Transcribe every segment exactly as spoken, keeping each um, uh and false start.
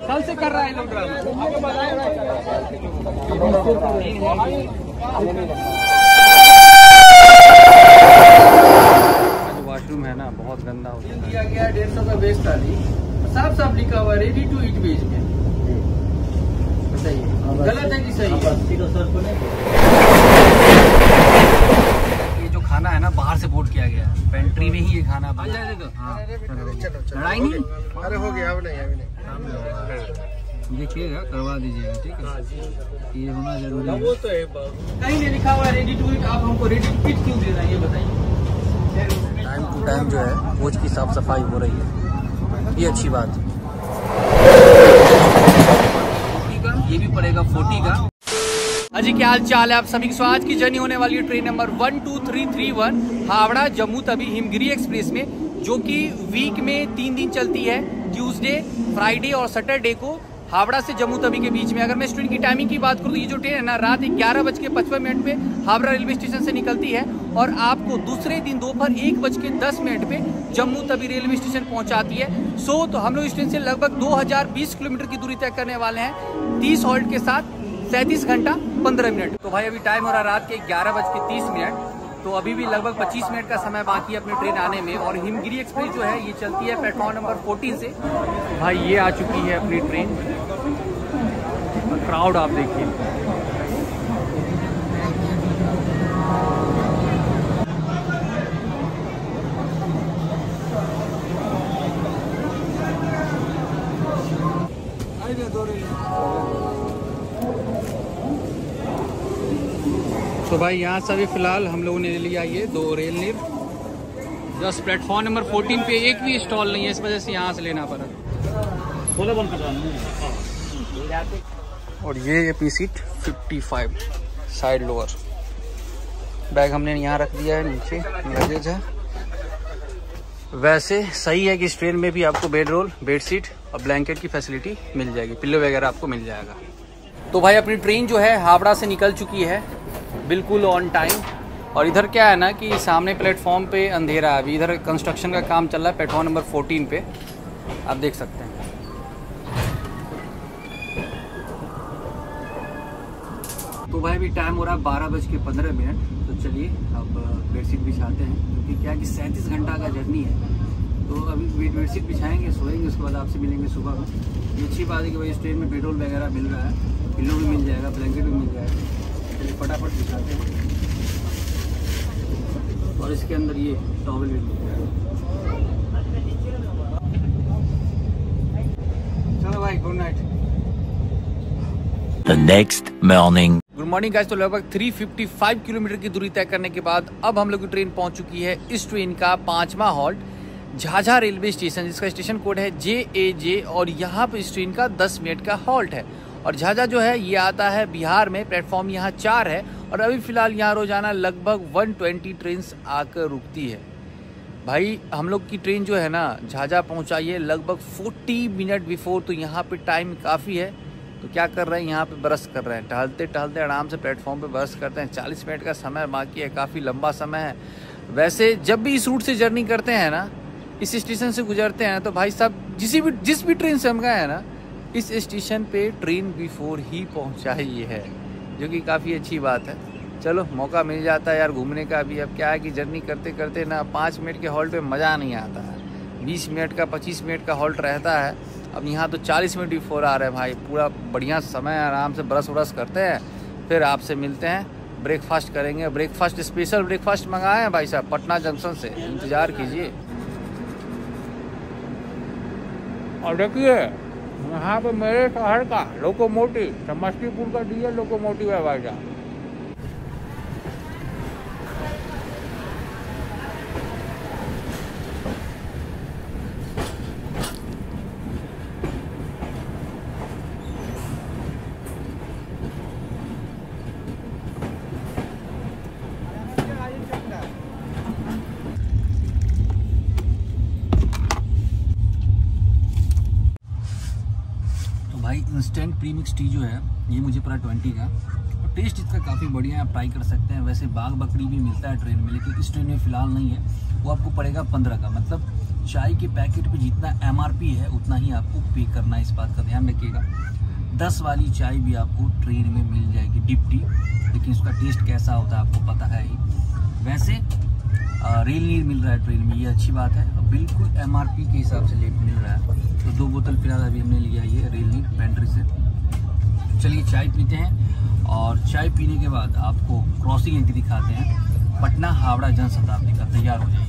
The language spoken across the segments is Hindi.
कल से कर रहा है लोग ड्रामा। वॉशरूम है ना बहुत गंदा हो दिया गया है। डेढ़ सौ का वेज थाली साफ साफ लिखा हुआ रेडी टू ईट वेज में। बताइए गलत है कि सही है? ये जो खाना है ना बाहर से पोर्ट किया गया है, पेंट्री में ही ये खाना बन जाए। लड़ाई नहीं, अरे हो गया अब नहीं, अभी नहीं देखिएगा करवा दीजिएगा, ठीक है? ये होना जरूरी है। वो तो है कहीं नहीं लिखा हुआ रेडी टू ईट, आप हमको रेडी टू ईट क्यों दे रहे हैं ये बताइए। टाइम टू टाइम जो है कोच की साफ सफाई हो रही है, ये अच्छी बात है। ये भी पड़ेगा फोर्टी का। अजी क्या हाल चाल है आप सभी? सो आज की जर्नी होने वाली है train number one two three three one Howrah Jammu Tawi Himgiri express में, जो कि वीक में तीन दिन चलती है, ट्यूसडे, फ्राइडे और सैटरडे को हावड़ा से जम्मू तवी के बीच में। अगर मैं इस ट्रेन की टाइमिंग की बात करूँ तो ये जो ट्रेन है ना रात ग्यारह बज के पचपन मिनट पे हावड़ा रेलवे स्टेशन से निकलती है और आपको दूसरे दिन दोपहर एक बज के दस मिनट पे जम्मू तवी रेलवे स्टेशन पहुंचाती है। सो तो हम लोग इस ट्रेन से लगभग दो हज़ार बीस किलोमीटर की दूरी तय करने वाले हैं, तीस हॉल्ट के साथ, सैंतीस घंटा पंद्रह मिनट। तो भाई अभी टाइम हो रहा है रात के ग्यारह बज के तीस मिनट, तो अभी भी लगभग पच्चीस मिनट का समय बाकी है अपनी ट्रेन आने में। और हिमगिरी एक्सप्रेस जो है ये चलती है प्लेटफॉर्म नंबर चौदह से। भाई ये आ चुकी है अपनी ट्रेन, क्राउड आप देखिए। तो भाई यहाँ से अभी फिलहाल हम लोगों ने ले लिया ये दो रेल नीर। जस्ट प्लेटफॉर्म नंबर चौदह पे एक भी स्टॉल नहीं है, इस वजह से यहाँ से लेना पड़ा। और ये पी सीट पचपन साइड लोअर। बैग हमने यहाँ रख दिया है, नीचे लगेज है। वैसे सही है कि इस ट्रेन में भी आपको बेड रोल, बेड सीट और ब्लैंकेट की फैसिलिटी मिल जाएगी, पिल्लो वगैरह आपको मिल जाएगा। तो भाई अपनी ट्रेन जो है हावड़ा से निकल चुकी है बिल्कुल ऑन टाइम। और इधर क्या है ना कि सामने प्लेटफॉर्म पे अंधेरा है, अभी इधर कंस्ट्रक्शन का काम चल रहा है प्लेटफॉर्म नंबर चौदह पे, आप देख सकते हैं। तो भाई अभी टाइम हो रहा है बारह बज के पंद्रह मिनट। तो चलिए अब बेडशीट बिछाते हैं, क्योंकि क्या है कि सैंतीस घंटा का जर्नी है। तो अभी बेडशीट बिछाएंगे, सोएंगे, उसके बाद आपसे मिलेंगे सुबह में। ये अच्छी बात है कि भाई इस ट्रेन में पेट्रोल वगैरह मिल रहा है, पिल्लो भी मिल जाएगा, ब्लैंकेट भी मिल जाएगा। चलिए फटाफट बिछाते हैं। और इसके अंदर ये टॉवल भी मिल जाएगा। चलो भाई good night. The next morning. Good morning guys. तो लगभग तीन सौ पचपन किलोमीटर की दूरी तय करने के बाद अब हम लोग की ट्रेन पहुंच चुकी है इस ट्रेन का पांचवा हॉल्ट झाझा रेलवे स्टेशन, जिसका स्टेशन कोड है जे ए जे। और यहाँ पे इस ट्रेन का दस मिनट का हॉल्ट है। और झाझा जो है ये आता है बिहार में, प्लेटफॉर्म यहाँ चार है। और अभी फिलहाल यहाँ रोजाना लगभग एक सौ बीस ट्रेन आकर रुकती है। भाई हम लोग की ट्रेन जो है ना झाझा पहुँचाई है लगभग चालीस मिनट बिफोर। तो यहाँ पे टाइम काफ़ी है। तो क्या कर रहे हैं यहाँ पे ब्रश कर रहे हैं, टहलते टहलते आराम से प्लेटफॉर्म पे ब्रश करते हैं। चालीस मिनट का समय बाकी है, काफ़ी लंबा समय है। वैसे जब भी इस रूट से जर्नी करते हैं ना, इस स्टेशन से गुजरते हैं, तो भाई साहब जिस भी जिस भी ट्रेन से हम गए हैं ना, इस स्टेशन पे ट्रेन बिफोर ही पहुँचाई है, जो कि काफ़ी अच्छी बात है। चलो मौका मिल जाता है यार घूमने का भी। अब क्या है कि जर्नी करते करते ना पाँच मिनट के हॉल्ट पे मज़ा नहीं आता है, बीस मिनट का पच्चीस मिनट का हॉल्ट रहता है। अब यहाँ तो चालीस मिनट बिफोर आ रहे हैं भाई, पूरा बढ़िया समय, आराम से ब्रश व्रश करते हैं, फिर आपसे मिलते हैं, ब्रेकफास्ट करेंगे। ब्रेकफास्ट स्पेशल ब्रेकफास्ट मंगाए हैं भाई साहब पटना जंक्शन से, इंतज़ार कीजिए। और देखिए यहाँ पे मेरे शहर का लोकोमोटिव, समस्तीपुर का डीजल लोकोमोटिव है भाई साहब। भाई इंस्टेंट प्रीमिक्स टी जो है ये मुझे पड़ा ट्वेंटी का, और टेस्ट इसका काफ़ी बढ़िया है, आप ट्राई कर सकते हैं। वैसे बाग बकरी भी मिलता है ट्रेन में, लेकिन इस ट्रेन में फ़िलहाल नहीं है, वो आपको पड़ेगा पंद्रह का। मतलब चाय के पैकेट पे जितना एमआरपी है उतना ही आपको पे करना है, इस बात का ध्यान रखिएगा। दस वाली चाय भी आपको ट्रेन में मिल जाएगी डिप टी, लेकिन उसका टेस्ट कैसा होता है आपको पता है ही। वैसे रेल नीर मिल रहा है ट्रेन में, ये अच्छी बात है, बिल्कुल एमआरपी के हिसाब से लेट मिल रहा है। तो दो बोतल फिलहाल अभी हमने लिया ये रेल नीर पेंट्री से। चलिए चाय पीते हैं और चाय पीने के बाद आपको क्रॉसिंग एंट्री दिखाते हैं। पटना हावड़ा जनशताब्दी का, तैयार हो जाइए।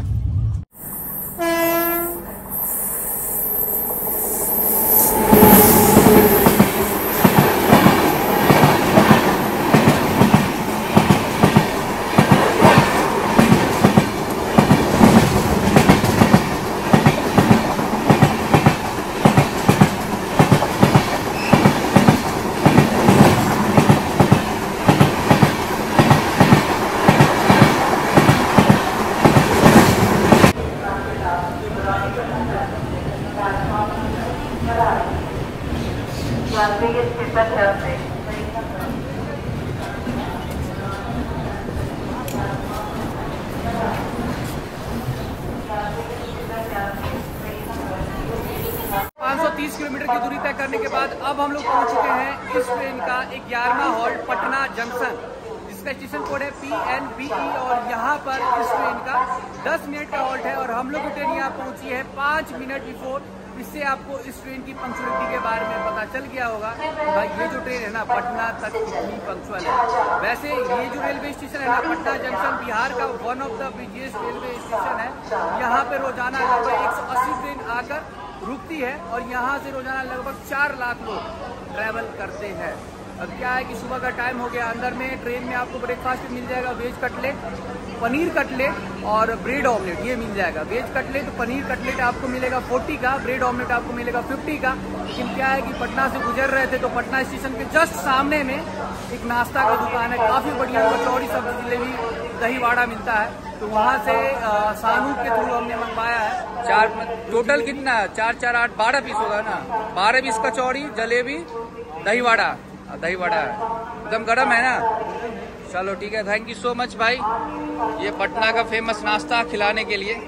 पाँच सौ तीस किलोमीटर की दूरी तय करने के बाद अब हम लोग पहुंच चुके हैं इस ट्रेन का ग्यारहवां हॉल्ट पटना जंक्शन, जिसका स्टेशन कोड है पी एन बी ई। और यहाँ पर इस ट्रेन का दस मिनट का हॉल्ट है और हम लोग की ट्रेन यहाँ पहुंची है पाँच मिनट बिफोर। इससे आपको इस ट्रेन की पंक्चुअलिटी के बारे में पता चल गया होगा भाई ये जो ट्रेन है ना पटना तक कितनी पंक्चुअल है। वैसे ये जो रेलवे स्टेशन है ना पटना जंक्शन बिहार का one of the biggest railway station है। यहाँ पे रोजाना लगभग एक सौ अस्सी ट्रेन आकर रुकती है और यहाँ से रोजाना लगभग चार लाख लोग ट्रैवल करते हैं। अब क्या है कि सुबह का टाइम हो गया, अंदर में ट्रेन में आपको ब्रेकफास्ट मिल जाएगा, वेज कटलेट, पनीर कटलेट और ब्रेड ऑमलेट, ये मिल जाएगा। वेज कटलेट पनीर कटलेट आपको मिलेगा फोर्टी का, ब्रेड ऑमलेट आपको मिलेगा फिफ्टी का। लेकिन क्या है कि पटना से गुजर रहे थे तो पटना स्टेशन के जस्ट सामने में एक नाश्ता का दुकान है, काफ़ी बढ़िया कचौड़ी सब्जी जलेबी दही वड़ा मिलता है, तो वहाँ से सानू के थ्रू हमने मंगवाया है। चार टोटल कितना है, चार चार आठ बारह पीस होगा ना, बारह पीस कचौड़ी जलेबी दही वड़ा, दही वड़ा एकदम गर्म है ना। चलो ठीक है, थैंक यू सो मच भाई, ये पटना का फेमस नाश्ता खिलाने के लिए।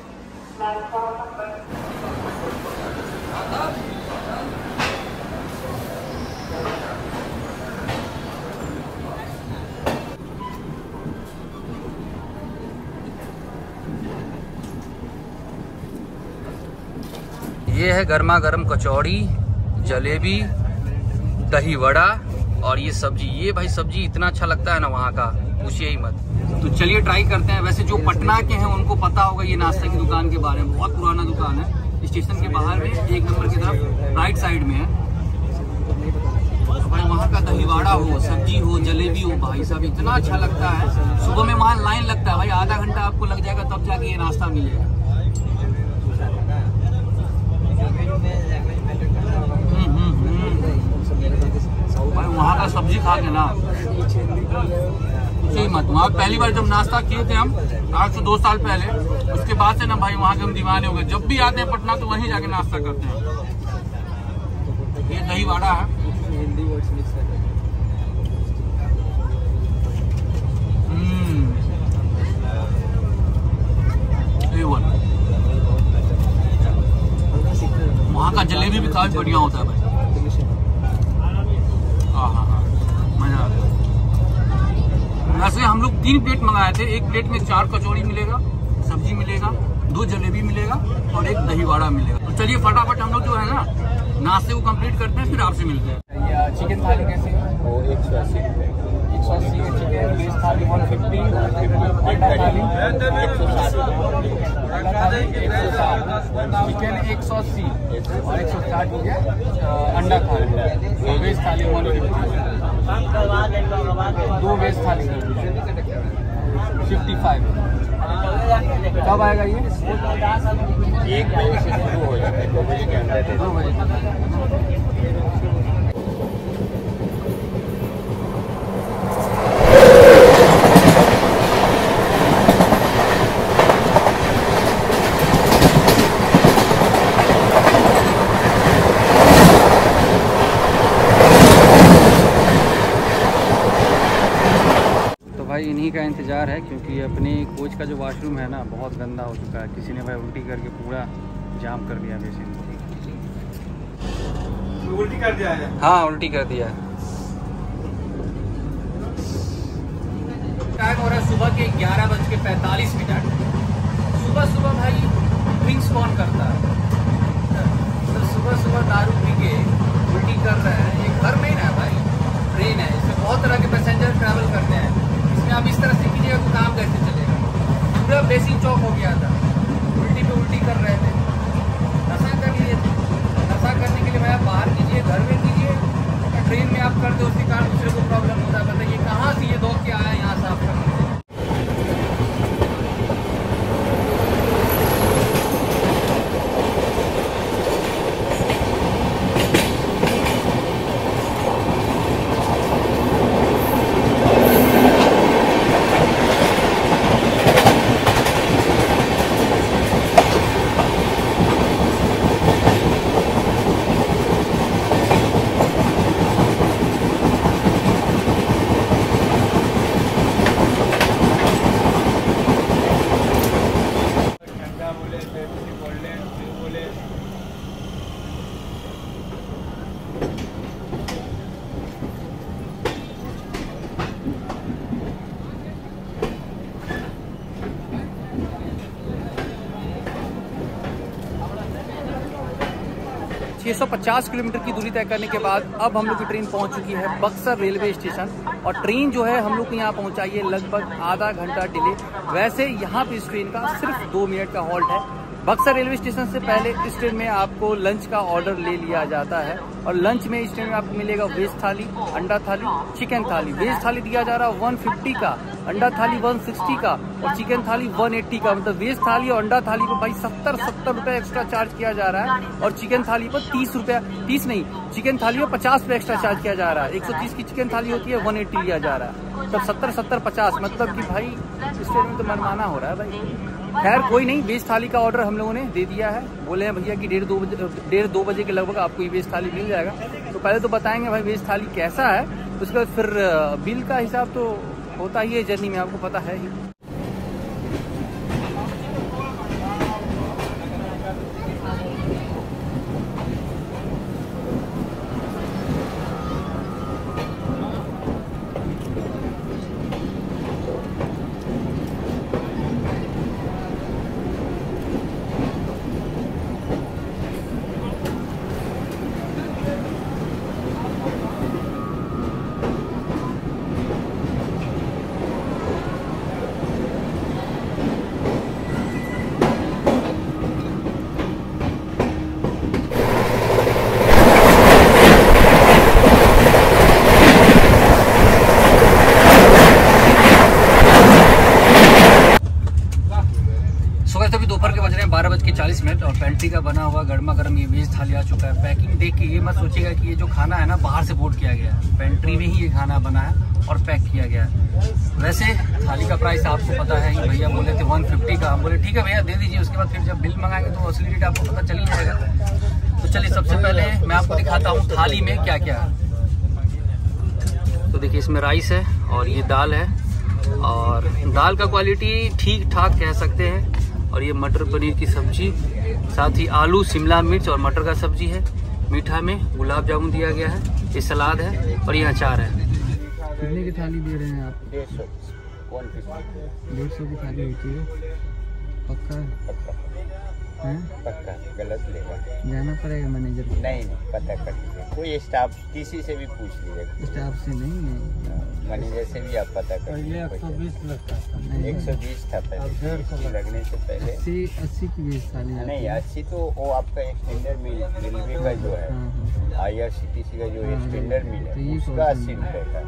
ये है गर्मा गर्म कचौड़ी जलेबी दही वड़ा और ये सब्जी। ये भाई सब्जी इतना अच्छा लगता है ना वहाँ का, पूछिए ही मत। तो चलिए ट्राई करते हैं। वैसे जो पटना के हैं उनको पता होगा ये नाश्ते की दुकान के बारे में, बहुत पुराना दुकान है, स्टेशन के बाहर में एक नंबर की तरफ राइट साइड में है। भाई वहाँ का दही वड़ा हो, सब्जी हो, जलेबी हो, भाई साहब इतना अच्छा लगता है। सुबह में वहाँ लाइन लगता है भाई, आधा घंटा आपको लग जाएगा तब जाके ये नाश्ता मिलेगा। भाई वहाँ का सब्जी खा के ना पूछिए मत। वहाँ पहली बार जब नाश्ता किए थे हम आज से दो साल पहले, उसके बाद से ना भाई वहाँ के हम दीवाने हो गए। जब भी आते हैं पटना तो वहीं जाके नाश्ता करते हैं। ये दही वड़ा है, वहाँ का जलेबी भी काफी बढ़िया होता है भाई। हाँ हाँ हाँ मजा आ गया। वैसे हम लोग तीन प्लेट मंगाए थे, एक प्लेट में चार कचौड़ी मिलेगा, सब्जी मिलेगा, दो जलेबी मिलेगा और एक दही वड़ा मिलेगा। तो चलिए फटाफट हम लोग जो है ना नाश्ते को कंप्लीट करते हैं, फिर आपसे मिलते हैं। चिकन थाली कैसे है? वो एक सौ अस्सी एक सौ अस्सी है chicken, veg thali one fifty, अंडा थाली एक सौ साठ, अंडा थाली एक सौ साठ, चिकन एक सौ अस्सी और एक सौ साठ हो गया अंडा thali. Veg thali one fifty, दो वेज थाली फिफ्टी फाइव। कब आएगा ये? एक बजे से शुरू हो जाता है, दो बजे के अंदर दो बजे तक। ही का इंतज़ार है, क्योंकि अपने कोच का जो वॉशरूम है ना बहुत गंदा हो चुका है। किसी ने भाई उल्टी करके पूरा जाम कर दिया बेसिन को। उल्टी कर दिया है? हाँ उल्टी कर दिया। टाइम हो रहा है सुबह के ग्यारह बज के पैंतालीस मिनट। सुबह सुबह भाई ड्रिंक्स कौन करता है? तो सुबह सुबह दारू पी के उल्टी कर रहे हैं। ये घर में ही ना भाई, ट्रेन है, इसमें बहुत तरह के पैसेंजर ट्रैवल करते हैं। इसमें आप इस तरह से कीजिएगा तो काम कैसे चलेगा? पूरा बेसिन चौक हो गया था, उल्टी पे उल्टी कर रहे थे। नशा कर लिए थे। नशा करने के लिए भाई आप बाहर कीजिए, घर में कीजिए, ट्रेन में आप कर दो, उसके कारण दूसरे को प्रॉब्लम होता है। बताइए कहाँ से ये दौड़ के आया यहाँ साफ करने? छह सौ पचास किलोमीटर की दूरी तय करने के बाद अब हम लोग की ट्रेन पहुंच चुकी है बक्सर रेलवे स्टेशन। और ट्रेन जो है हम लोग को यहाँ पहुंचाई है लगभग आधा घंटा डिले। वैसे यहाँ पे इस ट्रेन का सिर्फ दो मिनट का हॉल्ट है। बक्सर रेलवे स्टेशन से पहले इस ट्रेन में आपको लंच का ऑर्डर ले लिया जाता है। और लंच में इस ट्रेन में आपको मिलेगा वेज थाली, अंडा थाली, चिकन थाली। वेज थाली दिया जा रहा है एक सौ पचास का, अंडा थाली एक सौ साठ का और चिकन थाली एक सौ अस्सी का। मतलब वेज थाली और अंडा थाली पर भाई सत्तर सत्तर रुपए एक्स्ट्रा चार्ज किया जा रहा है। और चिकन थाली पर तीस रुपया, तीस नहीं, चिकन थाली पर पचास रुपये एक्स्ट्रा चार्ज किया जा रहा है। एक सौ तीस की चिकन थाली होती है, एक सौ अस्सी लिया जा रहा है। तब सत्तर सत्तर पचास, मतलब कि भाई इस ट्रेन में तो मनमाना हो रहा है भाई। खैर कोई नहीं, वेज थाली का ऑर्डर हम लोगों ने दे दिया है। बोले हैं भैया कि डेढ़ दो बजे डेढ़ दो बजे के लगभग आपको ये वेज थाली मिल जाएगा। तो पहले तो बताएंगे भाई वेज थाली कैसा है, उसके बाद फिर बिल का हिसाब तो होता ही है जर्नी में, आपको पता है ही। दोपहर के बज रहे हैं बारह बज के चालीस मिनट और पेंट्री का बना हुआ गर्मा गर्म ये वेज थाली आ चुका है। पैकिंग देख के ये मत सोचिएगा कि ये जो खाना है ना बाहर से पोर्ट किया गया है, पेंट्री में ही ये खाना बना है और पैक किया गया है। वैसे थाली का प्राइस आपको पता है ही, भैया बोले थे एक सौ पचास का, हम बोले ठीक है भैया दे दीजिए। उसके बाद फिर जब बिल मंगाएंगे तो असली रेट आपको पता चल ही जाएगा। तो चलिए सबसे पहले मैं आपको दिखाता हूँ थाली में क्या क्या है। तो देखिए इसमें राइस है और ये दाल है, और दाल का क्वालिटी ठीक ठाक कह सकते हैं। और ये मटर पनीर की सब्जी, साथ ही आलू, शिमला मिर्च और मटर का सब्जी है। मीठा में गुलाब जामुन दिया गया है, ये सलाद है और ये अचार है। कितने की थाली दे रहे हैं आप? डेढ़ सौ डेढ़ सौ की थाली होती है। पक्का है? पक्का, गलत लेगा जाना पड़ेगा मैनेजर को? नहीं नहीं, पता कर लीजिए, कोई स्टाफ किसी से भी पूछ लीजिए। स्टाफ से नहीं है, मैनेजर से भी आप पता कर लीजिए। एक सौ बीस एक सौ बीस था पहले, लगने से पहले अस्सी अस्सी की बेस थाली नहीं। अस्सी तो वो आपका एक्सटेंडर मिल रेलवे का जो है, I R C T C का जो एक्सटेंडर मिल है उसका अस्सी रुपये का।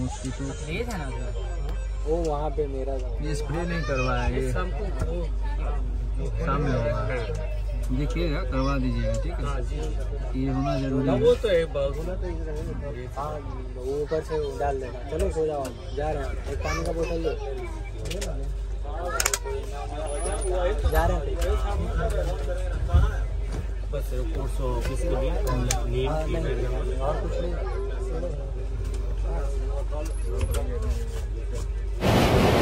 वो वहाँ पे मेरा ये स्प्रे नहीं करवाया, ये सामने होगा, देखिएगा करवा दीजिएगा, ठीक है? ये होना जरूरी है। वो तो है, हाँ वो ऊपर से डाल देना। चलो सो जाओ, जा रहे हैं। एक पानी का बोतल दो, जा रहे हैं। बस कोर्स ऑफिस के लिए और कुछ नहीं।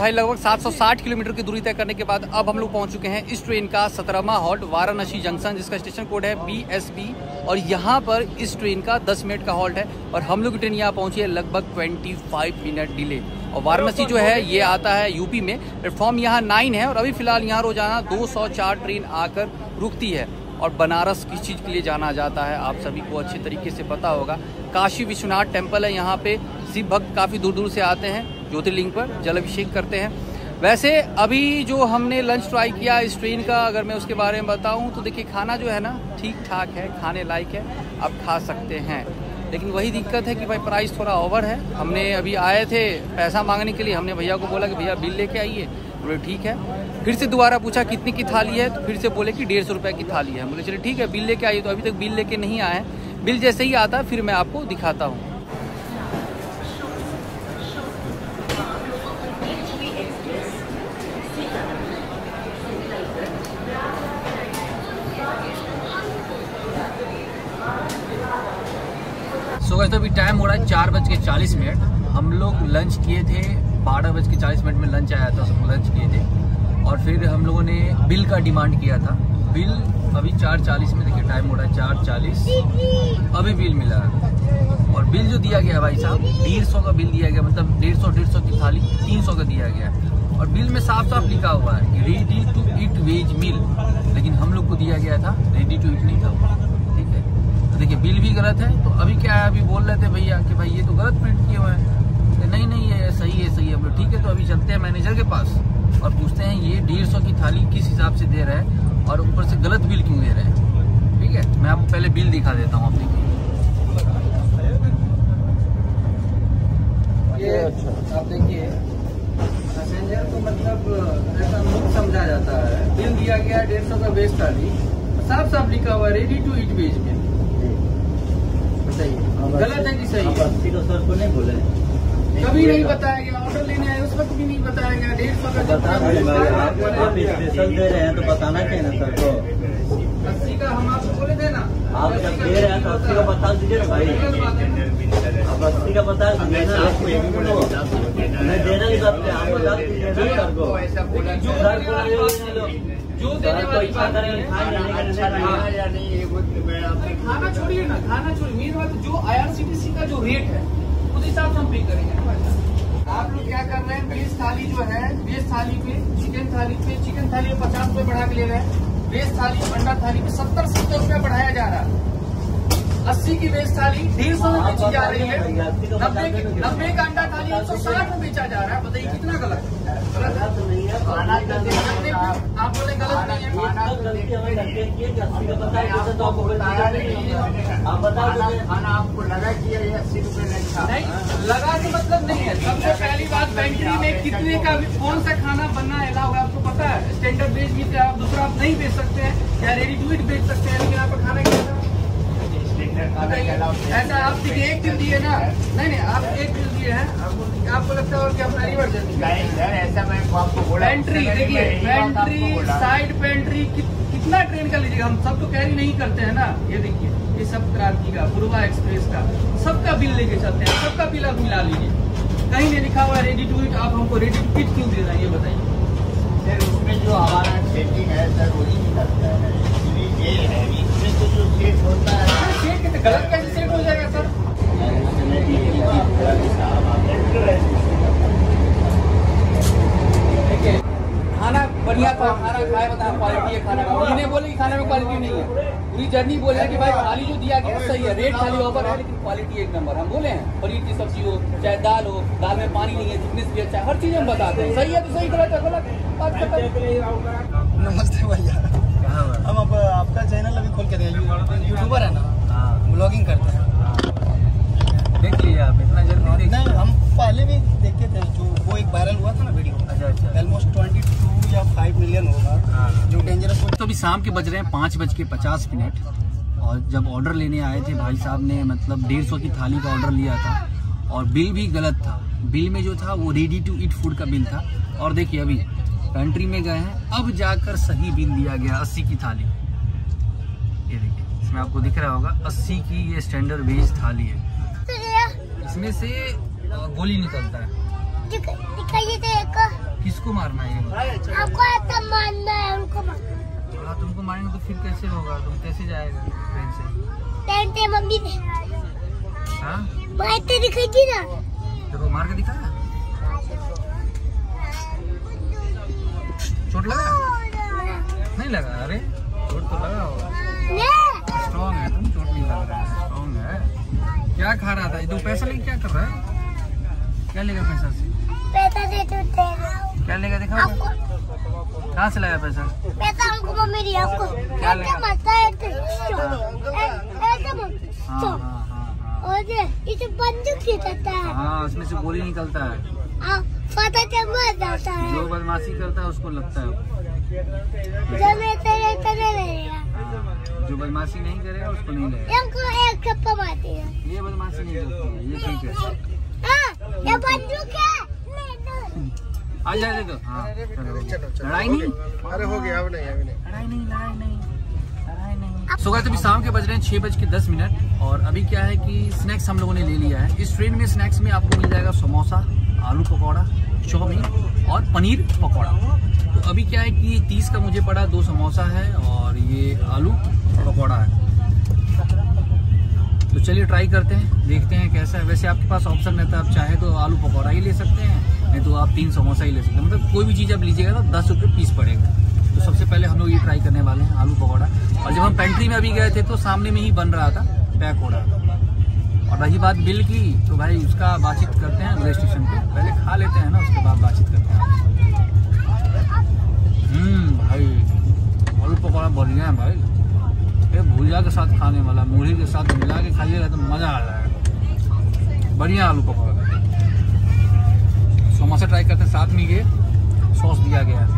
भाई लगभग सात सौ साठ किलोमीटर की दूरी तय करने के बाद अब हम लोग पहुंच चुके हैं इस ट्रेन का सत्रहवां हॉल्ट वाराणसी जंक्शन, जिसका स्टेशन कोड है बी एस बी। और यहाँ पर इस ट्रेन का दस मिनट का हॉल्ट है और हम लोग की ट्रेन यहाँ पहुंची है लगभग पच्चीस मिनट डिले। और वाराणसी जो है ये आता है यूपी में, प्लेटफॉर्म यहाँ नाइन है और अभी फिलहाल यहाँ रोजाना दो सौ चार ट्रेन आकर रुकती है। और बनारस किस चीज़ के लिए जाना जाता है आप सभी को अच्छे तरीके से पता होगा। काशी विश्वनाथ टेम्पल है, यहाँ पे शिव भक्त काफ़ी दूर दूर से आते हैं, ज्योतिर्लिंग पर जल अभिषेक करते हैं। वैसे अभी जो हमने लंच ट्राई किया इस ट्रेन का, अगर मैं उसके बारे में बताऊं तो देखिए खाना जो है ना ठीक ठाक है, खाने लायक है, आप खा सकते हैं। लेकिन वही दिक्कत है कि भाई प्राइस थोड़ा ओवर है। हमने अभी आए थे पैसा मांगने के लिए, हमने भैया को बोला कि भैया बिल लेके आइए, बोले ठीक है। फिर से दोबारा पूछा कितने की थाली है, तो फिर से बोले कि डेढ़ सौ रुपये की थाली है। बोले चलिए ठीक है बिल लेके आइए, तो अभी तक बिल लेके नहीं आए हैं। बिल जैसे ही आता फिर मैं आपको दिखाता हूँ। सो गाइस, तो अभी टाइम हो रहा है चार बज के चालीस मिनट। हम लोग लंच किए थे, बारह बज के चालीस मिनट में लंच आया था, सब लंच किए थे। और फिर हम लोगों ने बिल का डिमांड किया था। बिल अभी चार चालीस में, देखिए टाइम हो रहा है चार चालीस, अभी बिल मिला है। और बिल जो दिया गया भाई साहब डेढ़ सौ का बिल दिया गया, मतलब डेढ़ सौ डेढ़ सौ की थाली तीन सौ का दिया गया। और बिल में साफ साफ लिखा हुआ है कि ready to eat veg meal, लेकिन हम लोग को दिया गया था रेडी टू ईट नहीं था। ठीक है, तो देखिए बिल भी गलत है। तो अभी क्या है, अभी बोल रहे थे भैया कि भाई ये तो गलत प्रिंट किए हुए हैं। नहीं नहीं ये सही है सही है, हम लोग ठीक है। तो अभी चलते हैं मैनेजर के पास और पूछते हैं ये डेढ़ सौ की थाली किस हिसाब से दे रहे हैं और ऊपर से गलत बिल क्यों दे रहे हैं। ठीक है, मैं आपको पहले बिल दिखा देता हूँ। आप देखिए ये, आप देखिए पैसेंजर को मतलब ऐसा मुक्त समझा जाता है। बिल दिया गया डेढ़ सौ का वेज थाली, साफ साफ लिखा हुआ ready to eat veg meal. बताइए गलत है कि सही है? अस्सी का सर को नहीं बोले, कभी नहीं बताया गया। ऑर्डर लेने आए उस वक्त भी नहीं बताया गया। डेढ़ सौ का आप स्पेशल दे रहे हैं तो बताना चाहिए ना सर को। अस्सी का हम आपको बोले थे ना, आप जब दे रहे हैं तो अस्सी का बता दीजिए ना भाई। आप अस्सी का बता दीजिए ना, नहीं देना नहीं सकते आप, बता दीजिए ना सर को। जो देने वाली बात खाना छोड़िए ना, खाना छोड़िए, मेन बात जो I R C T C का जो रेट है उस हिसाब से हम पे करेंगे। आप लोग क्या कर रहे हैं, वेज थाली जो है वेज थाली पे चिकन थाली पे चिकन थाली में पचास रुपए बढ़ा के ले रहे हैं। वेज थाली अंडा थाली पे सत्तर सत्तर रुपए बढ़ाया जा रहा है। अस्सी की वेज थाली डेढ़ सौ में बेची जा रही है। नब्बे नब्बे का अंडा थाली एक सौ साठ में बेचा जा रहा है। बताइए कितना गलत है? गलत नहीं है, आप बोले गलत नहीं है। खाना आपको लगा कि अस्सी रुपए नहीं लगा के मतलब नहीं है। सबसे पहली बात, पेंट्री में कितने का कौन सा खाना बनना अलाउ है आपको पता है? स्टैंडर्ड वेज भी आप दूसरा आप नहीं बेच सकते हैं या रेडी टू ईट बेच सकते हैं, लेकिन आपका खाना क्या है ऐसा? आप देखिए एक दिन दिए ना, नहीं नहीं आप एक दिन दिए हैं, आपको आपको लगता है और क्या अपना रिवर्स ऐसा? मैं आपको बोला पेंट्री, देखिए पेंट्री साइड पेंट्री कितना ट्रेन का लीजिएगा, हम सब तो कैरी नहीं करते हैं ना। ये देखिए ये सब क्रांति का, पूर्वा एक्सप्रेस का, सबका बिल लेके चलते हैं, सबका बिल आप मिला लीजिए। कहीं नहीं लिखा हुआ रेडी टू ईट, आप हमको रेडी टू ईट क्यों दे रहे हैं ये बताइए? सर उसमें जो हमारा सेटिंग है सर वही करता है, ये है इसमें तो जो सेट होता है सेट गलत कैसे सेट हो जाएगा सर? खाना बढ़िया था, खाना खाए बता क्वालिटी है खाना में। इन्हें बोले कि खाने में क्वालिटी नहीं है, पूरी जर्नी बोल रहे हैं कि भाई थाली जो दिया गया सही है, रेट खाली ओवर है लेकिन क्वालिटी एक नंबर। हम बोले हैं पनीर की सब्जी हो चाहे दाल हो, दाल में पानी नहीं है, थिकनेस भी अच्छा है, हर चीज हम बताते हैं। सही है तो सही, गलत है गलत। नमस्ते भैया, हम अब आपका चैनल अभी खोल के दिया, यूट्यूबर है ना, ब्लॉगिंग करते हैं। देख लीजिए आप, इतना जल्दी देख नहीं, हम पहले भी देखे थे जो वो एक वायरल हुआ था ना वीडियो। अच्छा अच्छा, ऑलमोस्ट ट्वेंटी टू या फाइव मिलियन होगा जो डेंजरस। तो अभी शाम के बज रहे हैं पाँच बज के पचास मिनट और जब ऑर्डर लेने आए थे भाई साहब ने मतलब डेढ़ सौ की थाली का ऑर्डर लिया था और बिल भी गलत था। बिल में जो था वो रेडी टू ईट फूड का बिल था। और देखिए अभी पेंट्री में गए हैं, अब जाकर सही बिल दिया गया अस्सी की थाली। ये देखिए इसमें आपको दिख रहा होगा अस्सी की ये स्टैंडर्ड वेज थाली है, इसमें से गोली निकलता है। किसको मारना है? आपको ऐसा मारना है, उनको मारना। हाँ, तुमको मारेंगे तो फिर कैसे होगा? तुम कैसे जाएगा ट्रेन से? ट्रेन से मम्मी ने हाँ मार तो दिखाई थी ना। देखो मार के दिखा। चोट लगा? नहीं लगा? अरे चोट तो लगा होगा। स्ट्रॉन्ग है तुम, चोट नहीं लग रहा है, स्ट्रॉन्ग है। क्या खा रहा था? दो पैसा लेके क्या कर रहा है? क्या लेगा पैसा से? पैसा दे दो, क्या लेगा दिखा? कहाँ से लाया पैसा? पैसा हमको मम्मी दी, आपको क्या लेगा? मरता है तो हाँ हाँ हाँ और इसे बंदूक खींचता है। हाँ, उसमें से गोली निकलता है। पता चल मर जाता है। जो बदमाशी करता है उसको लगता है। जो रहता है तो नहीं लगेगा। जो बदमाशी नहीं करेगा उसको नहीं लगेगा। हमको एक थप्पड़ मारती है। ये बदमाशी नहीं करती है, ये ठीक है। हाँ, ये बंदूक है। आ जाए तो हाँ, लड़ाई नहीं। अरे हो गया, अब नहीं अभी नहीं लड़ाई नहीं लड़ाई नहीं लड़ाई नहीं। सो गाइस, अभी शाम के बज रहे हैं छह बज के दस मिनट और अभी क्या है कि स्नैक्स हम लोगों ने ले लिया है। इस ट्रेन में स्नैक्स में आपको मिल जाएगा समोसा, आलू पकौड़ा, चाउमीन और पनीर पकौड़ा। तो अभी क्या है कि तीस का मुझे पड़ा, दो समोसा है और ये आलू पकौड़ा है। तो चलिए ट्राई करते हैं, देखते हैं कैसा है। वैसे आपके पास ऑप्शन रहता है, आप चाहे तो आलू पकौड़ा ही ले सकते हैं, नहीं तो आप तीन समोसा ही ले सकते हैं। मतलब कोई भी चीज़ आप लीजिएगा तो दस रुपये पीस पड़ेगा। तो सबसे पहले हम लोग ये ट्राई करने वाले हैं आलू पकौड़ा। और जब हम पेंट्री में अभी गए थे तो सामने में ही बन रहा था, पैक हो रहा था। और रही बात बिल की, तो भाई उसका बातचीत करते हैं रेलवे स्टेशन पे। पहले खा लेते हैं ना, उसके बाद बातचीत करते हैं। हम्म भाई आलू पकौड़ा बढ़िया है भाई। ये भुजिया के साथ खाने वाला, मूढ़ी के साथ मिला के खाइएगा तो मजा आ जाएगा। बढ़िया आलू पकौड़ा। समोसा ट्राई करते हैं, साथ में ये सॉस दिया गया है।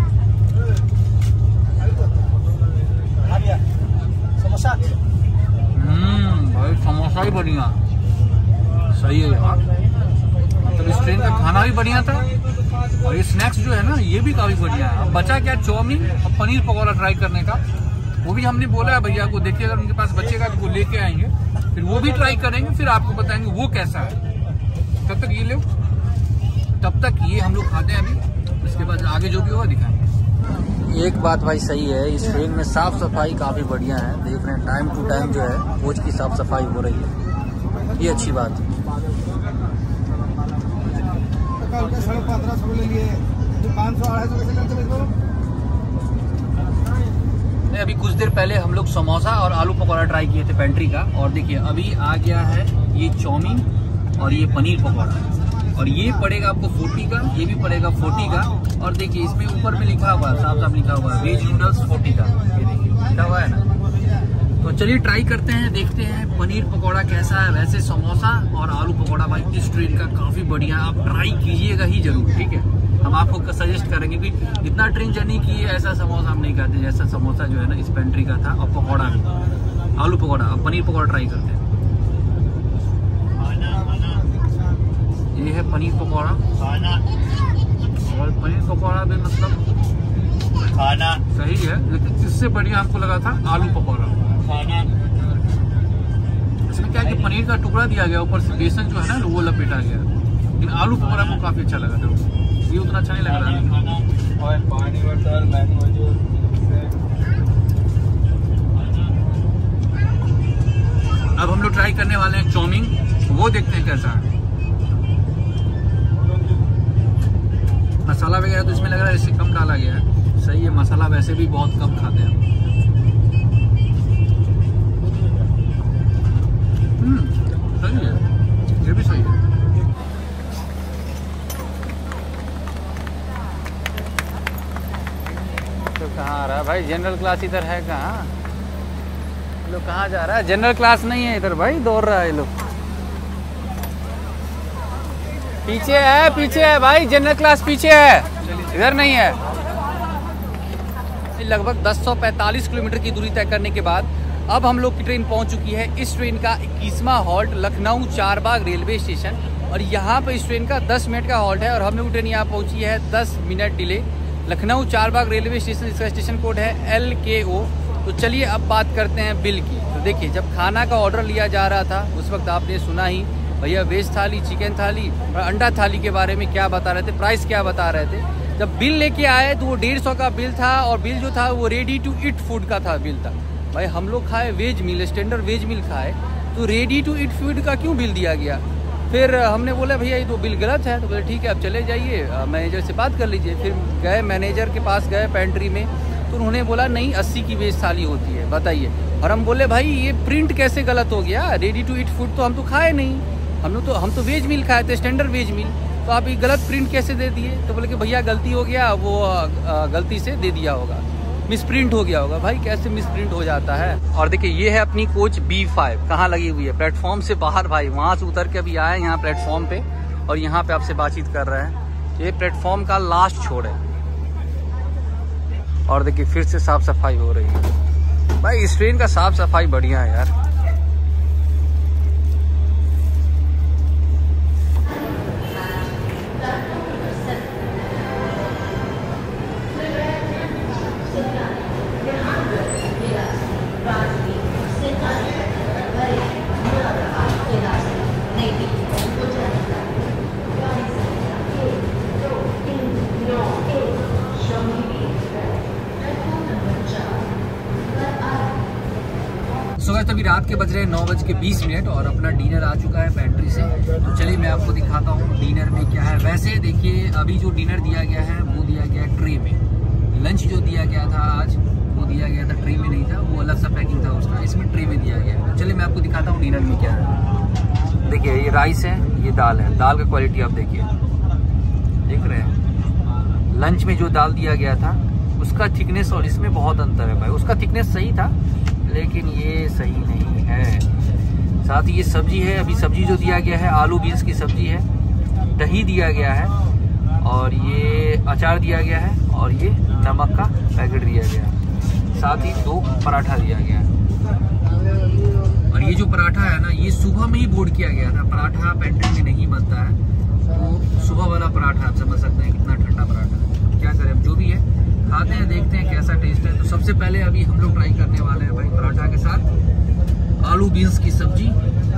समोसा। हम्म भाई समोसा ही बढ़िया, सही है यार। मतलब इस ट्रेन का खाना भी बढ़िया था और ये स्नैक्स जो है ना ये भी काफी बढ़िया है। अब बचा क्या, चाउमीन और पनीर पकौड़ा ट्राई करने का। वो भी हमने बोला है भैया को, देखिए अगर उनके पास बचेगा तो वो लेके आएंगे, फिर वो भी ट्राई करेंगे, फिर आपको बताएंगे वो कैसा है। तब तक ये लो, तब तक ये हम लोग खाते हैं अभी, उसके बाद आगे जो भी होगा दिखाएंगे। एक बात भाई सही है, इस ट्रेन में साफ सफाई काफी बढ़िया है। देख रहे हैं टाइम टू टाइम जो है कोच की साफ सफाई हो रही है, ये अच्छी बात है। साढ़े पंद्रह सौ ले लिए, पाँच सौ अढ़ाई सौ कैसे करते हैं? अभी कुछ देर पहले हम लोग समोसा और आलू पकौड़ा ट्राई किए थे पेंट्री का, और देखिए अभी आ गया है ये चाउमीन और ये पनीर पकौड़ा। और ये पड़ेगा आपको फोर्टी का, ये भी पड़ेगा फोर्टी का। और देखिए इसमें ऊपर में लिखा हुआ है, साफ साफ लिखा हुआ है वेज नूडल्स फोर्टी का, ये देखिए लिखा हुआ है ना। तो चलिए ट्राई करते हैं, देखते हैं पनीर पकौड़ा कैसा है। वैसे समोसा और आलू पकौड़ा भाई इस ट्रेन का काफी बढ़िया, आप ट्राई कीजिएगा ही जरूर, ठीक है। हम आपको सजेस्ट करेंगे कि जितना ट्रेन जर्नी की है ऐसा समोसा हम नहीं खाते जैसा समोसा जो है ना इस पेंट्री का था। और पकौड़ा भी, आलू पकौड़ा और पनीर पकौड़ा ट्राई करते हैं। ये है पनीर पकौड़ा, और पनीर पकौड़ा भी मतलब खाना सही है, लेकिन इससे बढ़िया हमको लगा था आलू पकौड़ा। खाना इसमें क्या है कि पनीर का टुकड़ा दिया गया, ऊपर से बेसन जो है ना वो लपेटा गया, लेकिन आलू पकौड़ा को काफी अच्छा लगा था। ये उतना अच्छा नहीं लग रहा है। और पानी बोतल मैंगो जूस। अब हम लोग ट्राई करने वाले हैं चाउमीन, वो देखते हैं कैसा है। मसाला वगैरह तो इसमें लग रहा है इससे कम डाला गया है, सही है। मसाला वैसे भी बहुत कम खाते हैं। हम्म सही है, ये भी सही है। तो कहाँ आ रहा है भाई, जनरल क्लास इधर है कहाँ? लोग कहाँ जा रहा है? जनरल क्लास नहीं है इधर भाई, दौड़ रहा है ये लोग। पीछे है, पीछे है भाई, जनरल क्लास पीछे है, इधर नहीं है। लगभग दस सौ पैंतालीस किलोमीटर की दूरी तय करने के बाद अब हम लोग की ट्रेन पहुंच चुकी है। इस ट्रेन का इक्कीसवां halt Lucknow Charbagh railway station, और यहाँ पर इस ट्रेन का दस मिनट का हॉल्ट है और हम लोग की ट्रेन यहाँ पहुंची है दस minute delay. Lucknow Charbagh railway station, इसका स्टेशन कोड है एल के ओ। तो चलिए अब बात करते हैं बिल की। तो देखिए जब खाना का ऑर्डर लिया जा रहा था उस वक्त आपने सुना ही भैया वेज थाली, चिकन थाली और अंडा थाली के बारे में क्या बता रहे थे, प्राइस क्या बता रहे थे। जब बिल लेके आए तो वो डेढ़ सौ का बिल था, और बिल जो था वो रेडी टू ईट फूड का था बिल था। भाई हम लोग खाए veg meal, standard veg meal खाए, तो रेडी टू ईट फूड का क्यों बिल दिया गया? फिर हमने बोला भैया ये तो बिल गलत है। तो बोले ठीक है आप चले जाइए, मैनेजर से बात कर लीजिए। फिर गए मैनेजर के पास, गए पेंट्री में, तो उन्होंने बोला नहीं अस्सी की वेज थाली होती है, बताइए। और हम बोले भाई ये प्रिंट कैसे गलत हो गया? रेडी टू ईट फूड तो हम तो खाए नहीं, हम लोग तो हम तो वेज मील खाए थे, स्टैंडर्ड वेज मील, तो आप ये गलत प्रिंट कैसे दे दिए? तो बोले कि भैया गलती हो गया, वो गलती से दे दिया होगा, मिसप्रिंट हो गया होगा। भाई कैसे मिसप्रिंट हो जाता है? और देखिए ये है अपनी कोच बी फाइव, कहाँ लगी हुई है? प्लेटफॉर्म से बाहर भाई, वहाँ से उतर के अभी आए यहाँ प्लेटफॉर्म पे, और यहाँ पे आपसे बातचीत कर रहे हैं। ये प्लेटफॉर्म का लास्ट छोर है, और देखिए फिर से साफ सफाई हो रही है। भाई इस ट्रेन का साफ सफाई बढ़िया है यार। सो so, अभी रात के बज रहे हैं नौ बज के बीस मिनट और अपना डिनर आ चुका है पेंट्री से। तो चलिए मैं आपको दिखाता हूँ डिनर में क्या है। वैसे देखिए अभी जो डिनर दिया गया है वो दिया गया है ट्रे में। लंच जो दिया गया था आज वो दिया गया था ट्रे में नहीं था, वो अलग सा पैकिंग था उसका, इसमें ट्रे में दिया गया है। तो चलिए मैं आपको दिखाता हूँ डिनर में क्या है। देखिए ये राइस है, ये दाल है, दाल का क्वालिटी आप देखिए, देख रहे हैं। लंच में जो दाल दिया गया था उसका थिकनेस और इसमें बहुत अंतर है भाई। उसका थिकनेस सही था लेकिन ये सही नहीं है। साथ ही ये सब्जी है, अभी सब्जी जो दिया गया है आलू बीन्स की सब्जी है, दही दिया गया है, और ये अचार दिया गया है, और ये नमक का पैकेट दिया गया है। साथ ही दो पराठा दिया गया है। और ये जो पराठा है ना, ये सुबह में ही बोर्ड किया गया था। पराठा पेंट्री में नहीं बनता है, तो सुबह वाला पराठा आप समझ सकते हैं कितना ठंडा पराठा। क्या करें, जो भी है खाते हैं, देखते हैं कैसा टेस्ट है। तो सबसे पहले अभी हम लोग ट्राई करने वाले हैं भाई पराठा के साथ आलू बीन्स की सब्जी।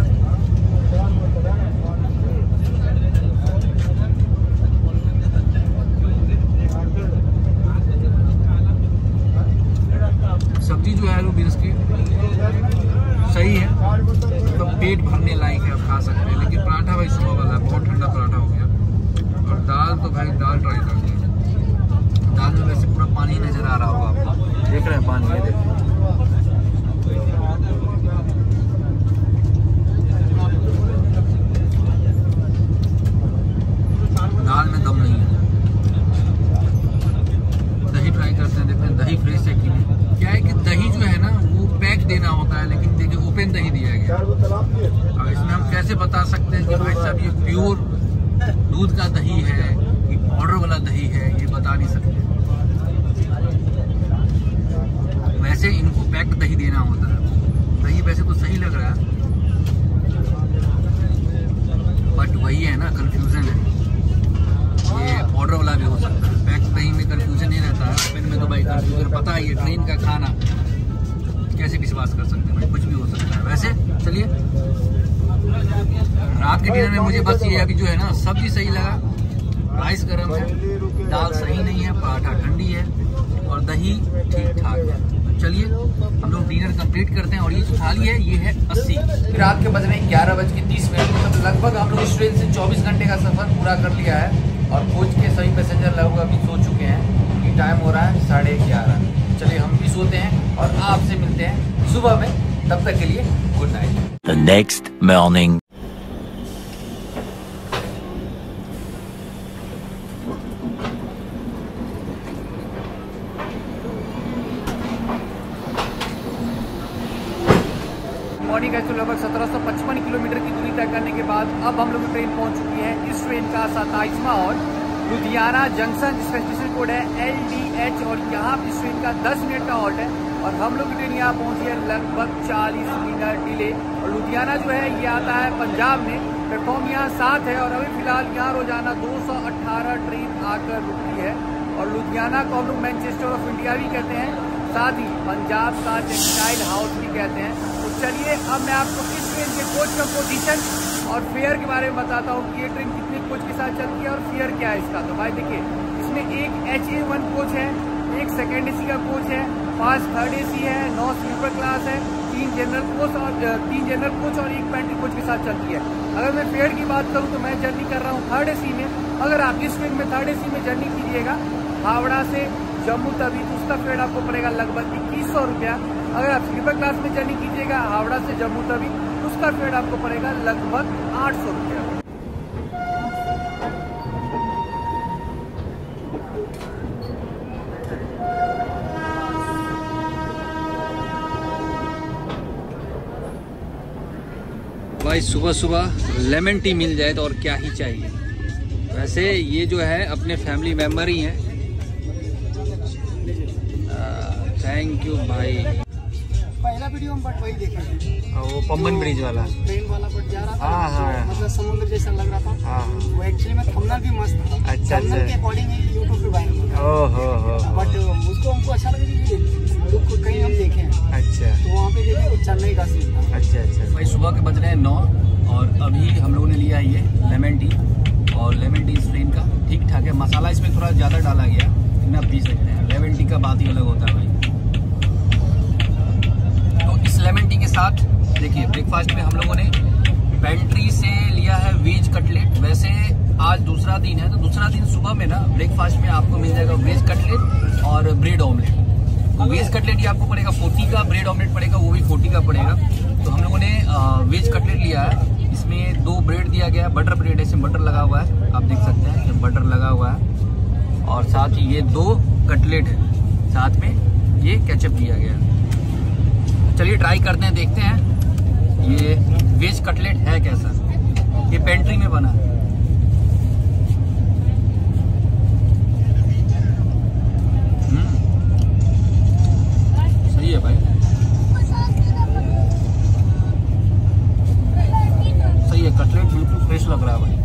सब्जी जो है आलू बीन्स की सही है, तो पेट भरने लायक है, आप खा सकते हैं। लेकिन पराठा भाई सुबह वाला बहुत ठंडा पराठा हो गया। और दाल तो भाई दाल ट्राई करते हैं। दाल में वैसे पूरा पानी नजर आ रहा होगा आपको, देख रहे हैं पानी, ये देखिए। दाल में दम नहीं है। दही ट्राई करते हैं, देखते हैं दही फ्रेश है कि नहीं। क्या है कि दही जो है ना वो पैक देना होता है, लेकिन देखिए ओपन दही दिया गया। अब इसमें हम कैसे बता सकते हैं कि भाई साहब ये प्योर दूध का दही है, ये पाउडर वाला दही है, ये बता नहीं सकते। वैसे इनको पैक्ड दही देना होता है। दही वैसे तो सही लग रहा है, बट वही है ना, कंफ्यूजन है। ये पाउडर वाला भी हो सकता है, पैक्ड दही में कंफ्यूजन नहीं रहता है, ओपन में तो भाई कंफ्यूजन। पता है ये ट्रेन का खाना, कैसे विश्वास कर सकते हैं भाई, कुछ भी हो सकता है। वैसे चलिए रात के डिनर में मुझे बस ये अभी जो है ना सब्जी सही लगा, राइस गर्म है, दाल सही नहीं है, पराठा ठंडी है, और दही ठीक ठाक है। चलिए हम लोग डिनर कंप्लीट करते हैं। और ये जो थाली है ये है अस्सी। रात के बज रहे हैं ग्यारह बज के तीस मिनट, मतलब लगभग हम लोग इस ट्रेन से चौबीस घंटे का सफर पूरा कर लिया है। और कोच के सभी पैसेंजर लगभग अभी सो चुके हैं, कि टाइम हो रहा है साढ़े ग्यारह। चलिए हम भी सोते हैं और आपसे मिलते हैं सुबह में, तब तक के लिए good night. The next morning. Morning है, तो लगभग सत्रह सौ पचपन किलोमीटर की दूरी तय करने के बाद अब हम लोग की ट्रेन पहुंच चुकी है। इस ट्रेन का सत्ताईसवां हॉल्ट लुधियाना जंक्शन, जिसका स्टेशन कोड है एल डी एच, और यहाँ पे इस ट्रेन का दस मिनट का हॉल्ट है। और हम लोग की ट्रेन यहाँ पहुंची है लगभग चालीस मिनट डिले। और लुधियाना जो है ये आता है पंजाब में, प्लेटफॉर्म यहाँ सात है। और अभी फिलहाल यहाँ रोजाना दो सौ अट्ठारह ट्रेन आकर रुकती है। और लुधियाना को हम लोग मैनचेस्टर ऑफ इंडिया भी कहते हैं, साथ ही पंजाब का टेक्सटाइल हाउस भी कहते हैं। तो चलिए अब मैं आपको इस ट्रेन के कोच का पोजीशन और फेयर के बारे में बताता हूँ कि ये ट्रेन कितने कोच के साथ चलती है और फेयर क्या है इसका। तो भाई देखिए इस इसमें एक एच ए वन कोच है, एक सेकेंड एसी का कोच है, पांच थर्ड एसी है, नौ स्लीपर क्लास है, तीन जनरल कोच और तीन जनरल कोच और एक पेंट्री कोच के साथ चलती है। अगर मैं फेयर की बात करूं तो मैं जर्नी कर रहा हूं थर्ड एसी में। अगर आप इस ट्रेन में थर्ड एसी में जर्नी कीजिएगा हावड़ा से जम्मू तवी, तो उसका फेयर आपको पड़ेगा लगभग इक्कीस सौ रुपया। अगर आप स्लीपर क्लास में जर्नी कीजिएगा हावड़ा से जम्मू तवी, तो उसका फेयर आपको पड़ेगा लगभग आठ सौ रुपया। भाई सुबह सुबह लेमन टी मिल जाए तो और क्या ही चाहिए। वैसे ये जो है अपने फैमिली मेम्बर ही हैं। थैंक यू भाई। पहला वीडियो हम बट वही देखे थे, वो पम्बन ब्रिज वाला ट्रेन वाला बट जा रहा था। हाँ हाँ, मतलब समुद्र जैसा लग रहा था। हाँ वो एक्चुअली में थंबनेल भी मस्त था। अच्छा अच्छा के अकॉर्डिंग यूट्यूब पे वायरल हुआ। ओहो हो, बट उसको हमको अच्छा लगा कि लोग कहीं हम देखे हैं। अच्छा तो वहाँ पे देखिए चेन्नई का सीन था। अच्छा अच्छा भाई सुबह के बज रहे हैं नौ और अभी हम लोगों ने लिया ये लेमन टी। और लेमन टी इस ट्रेन का ठीक ठाक है, मसाला इसमें थोड़ा ज़्यादा डाला गया, लेकिन आप पी सकते हैं। लेमन टी का बात ही अलग होता है भाई। तो इस लेमन टी के साथ देखिए ब्रेकफास्ट में हम लोगों ने पेंट्री से लिया है वेज कटलेट। वैसे आज दूसरा दिन है तो दूसरा दिन सुबह में ना ब्रेकफास्ट में आपको मिल जाएगा वेज कटलेट और ब्रेड ऑमलेट। तो वेज कटलेट ये आपको पड़ेगा फोर्टी का, ब्रेड ऑमलेट पड़ेगा वो भी फोर्टी का पड़ेगा। तो हम लोगों ने वेज कटलेट लिया है, इसमें दो ब्रेड दिया गया है, बटर ब्रेड है, इसमें बटर लगा हुआ है, आप देख सकते हैं कि बटर लगा हुआ है। और साथ ही ये दो कटलेट है, साथ में ये केचप दिया गया है। चलिए ट्राई करते हैं, देखते हैं ये वेज कटलेट है कैसा। ये पेंट्री में बना है। सही है भाई, सही है, कटलेट बिल्कुल फ्रेश लग रहा है भाई।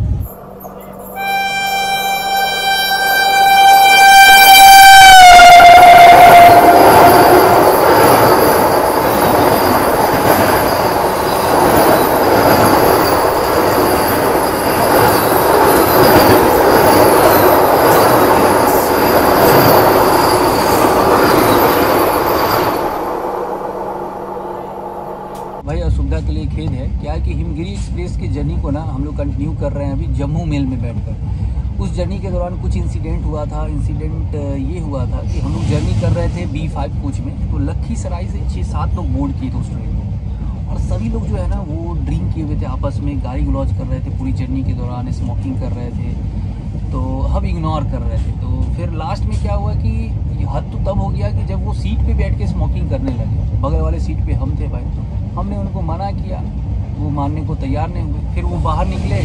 भाई असुविधा के लिए खेद है क्या कि हिमगिरी एक्सप्रेस की जर्नी को ना हम लोग कंटिन्यू कर रहे हैं अभी जम्मू मेल में बैठकर। उस जर्नी के दौरान कुछ इंसिडेंट हुआ था। इंसिडेंट ये हुआ था कि हम लोग जर्नी कर रहे थे बी फाइव कोच में, तो लखीसराय से छः सात लोग बोर्ड किए थे उस ट्रेन में। और सभी लोग जो है ना वो ड्रिंक किए हुए थे, आपस में गाली गलौज कर रहे थे पूरी जर्नी के दौरान, स्मोकिंग कर रहे थे, तो हम इग्नोर कर रहे थे। तो फिर लास्ट में क्या हुआ कि हद तो तब हो गया कि जब वो सीट पे बैठ के स्मोकिंग करने लगे, बगल वाले सीट पे हम थे भाई, हमने उनको मना किया, वो मानने को तैयार नहीं हुए। फिर वो बाहर निकले,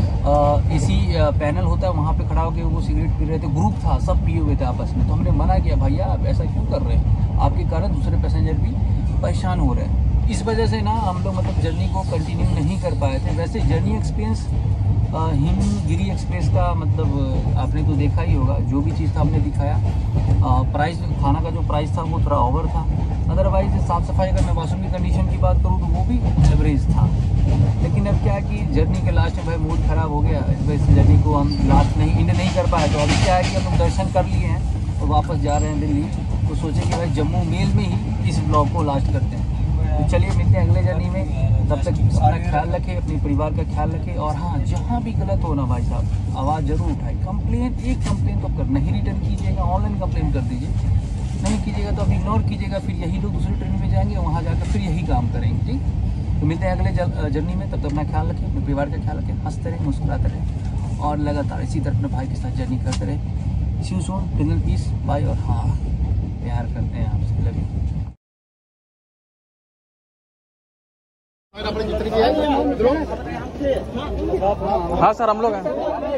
इसी पैनल होता है वहाँ पे खड़ा होकर वो सिगरेट पी रहे थे, ग्रुप था, सब पिए हुए थे आपस में। तो हमने मना किया, भैया आप ऐसा क्यों कर रहे हैं, आपके कारण दूसरे पैसेंजर भी परेशान हो रहे हैं। इस वजह से ना हम लोग मतलब जर्नी को कंटिन्यू नहीं कर पाए थे। वैसे जर्नी एक्सपीरियंस हिमगिरी एक्सप्रेस का मतलब आपने तो देखा ही होगा, जो भी चीज़ था हमने दिखाया। प्राइस, खाना का जो प्राइस था वो थोड़ा ओवर था, अदरवाइज साफ़ सफाई अगर मैं वॉशरूम की कंडीशन की बात करूँ तो वो भी एवरेज था। लेकिन अब क्या कि जर्नी के लास्ट में भाई मूड ख़राब हो गया, इस वजह से जर्नी को हम लास्ट नहीं इंड नहीं कर पाए। तो अभी क्या है कि हम दर्शन कर लिए हैं तो वापस जा रहे हैं दिल्ली, तो सोचे कि भाई जम्मू मेल में ही इस ब्लॉग को लास्ट करते हैं। तो चलिए मिलते हैं अगले जर्नी में, तब तक अपना ख्याल रखें, अपने परिवार का ख्याल रखें। और हाँ, जहाँ भी गलत हो ना भाई साहब आवाज़ ज़रूर उठाए। कंप्लेन, एक कंप्लेन तो कर नहीं रिटर्न कीजिएगा, ऑनलाइन कंप्लेन कर दीजिए, नहीं कीजिएगा तो आप इग्नोर कीजिएगा। फिर यही लोग दूसरी ट्रेन में जाएंगे, वहाँ जाकर फिर यही काम करेंगे। ठीक, तो मिलते हैं अगले जर्नी में, तब तक अपना ख्याल रखें, अपने परिवार का ख्याल रखें, हंसते रहें, मुस्कुराते रहें और लगातार इसी तरह अपने भाई के साथ जर्नी करते रहें। सी यू सून, फिंगल पीस, बाय। और हाँ, प्यार करते हैं आपसे, लव यू। हाँ सर, हम लोग हैं।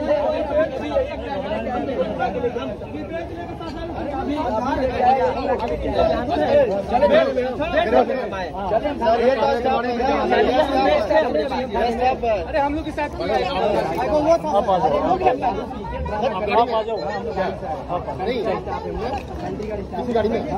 अरे हम लोग के साथ किसी गाड़ी में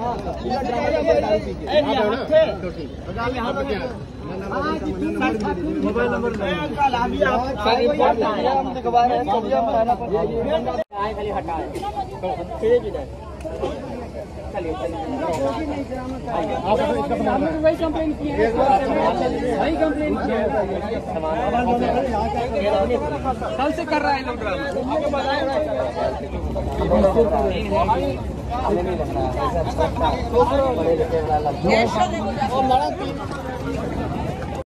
मोबाइल नंबर खाली हटाए चलिए चलिए वही कंप्लेन की है वही कंप्लेन कल से कर रहा है लोग आपको बताया